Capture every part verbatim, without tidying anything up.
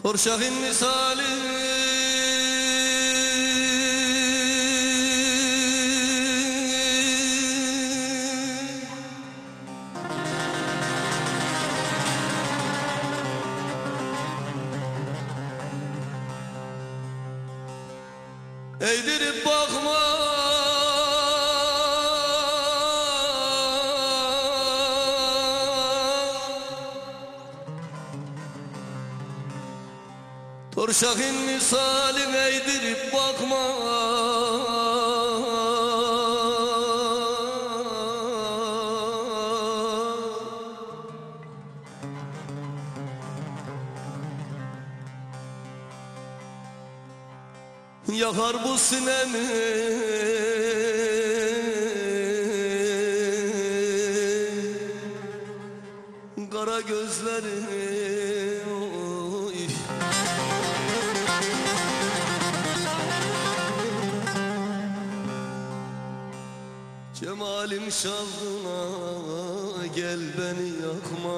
Torşakın misali eğdirip bakma Torşakın misali eğdirip bakma yakar bu sinemi kara gözleri. Oy. Cemalim şavkına gel beni yakma.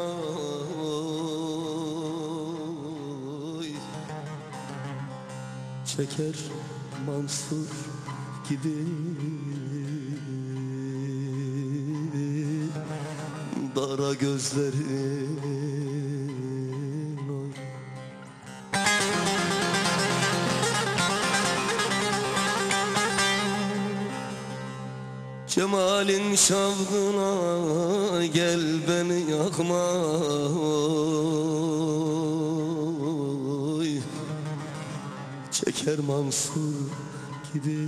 Oy. Çeker Mansur gibi dara gözlerin. Oy. Cemalin şavkına gel beni yakma. Oy. Çeker Mansur gibi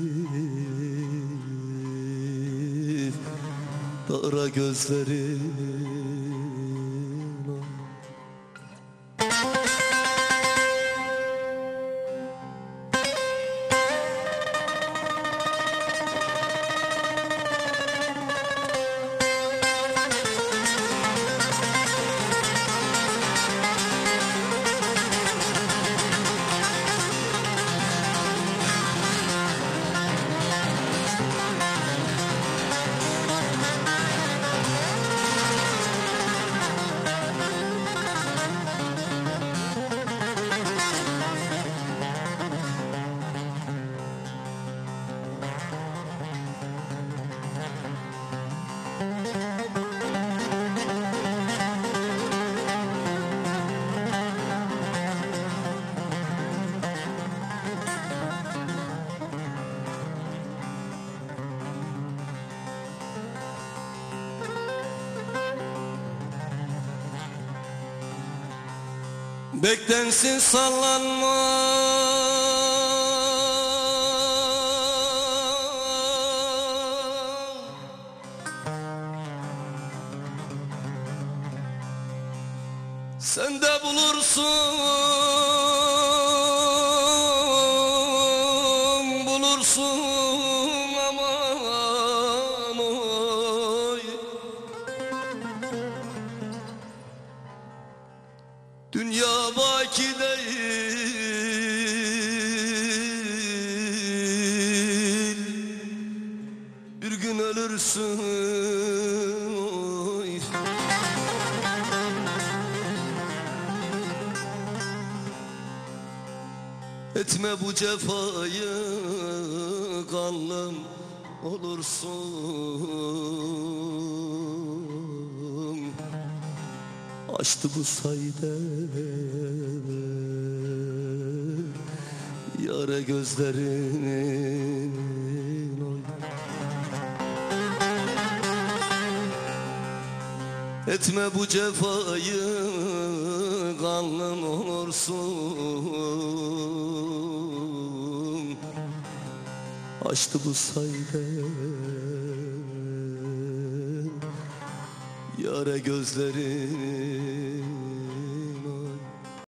dara gözlerin. Beklensin sallanma sen de bulursun, bulursun aman oy. Dünya baki değil, bir gün ölürsün. Oy. Etme bu cefayı, kanlım olursun. Açtı bu sayde yare gözlerinin. Oy. Etme bu cefayı, kanlım olursun. Açtı bu sayde yare gözlerin.